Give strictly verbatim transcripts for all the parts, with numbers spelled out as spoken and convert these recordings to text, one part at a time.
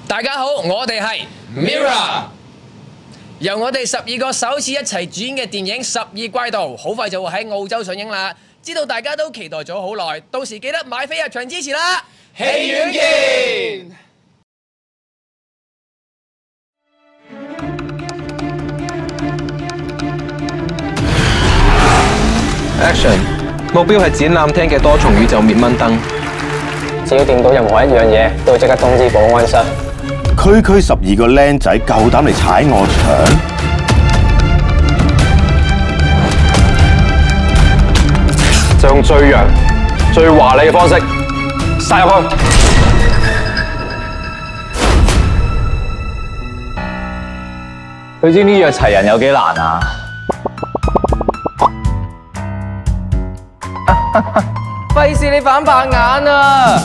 大家好，我哋係 Mirror， 由我哋十二個首次一齊主演嘅電影《十二怪盜》，好快就會喺澳洲上映啦。知道大家都期待咗好耐，到時記得買飛入場支持啦！戲院見。 Action！ 目標係展覽廳嘅多重宇宙滅蚊燈。 只要掂到任何一樣嘢，都會即刻通知保安室。 區區十二個僆仔夠膽嚟踩我場， 就用最陽、最華麗嘅方式殺入去。 佢知呢約齊人有幾難啊？費事你反白眼啊！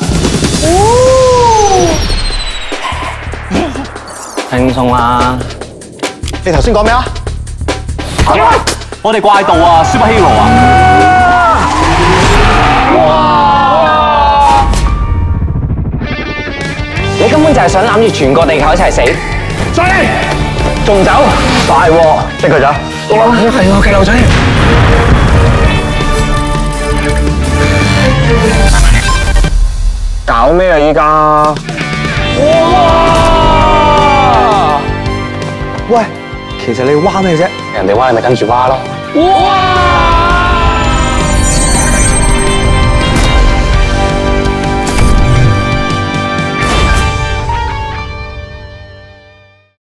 輕鬆啦！ 你頭先講咩啊？ 我哋怪盜啊 ，Superhero 啊！哇！你根本就係想攬住全個地球一齊死！再嚟！仲走？大鑊！即佢走！哇！係我嘅路仔！搞咩啊依家？哇！喂，其實你挖咩啫？人哋挖你咪跟住挖咯。哇！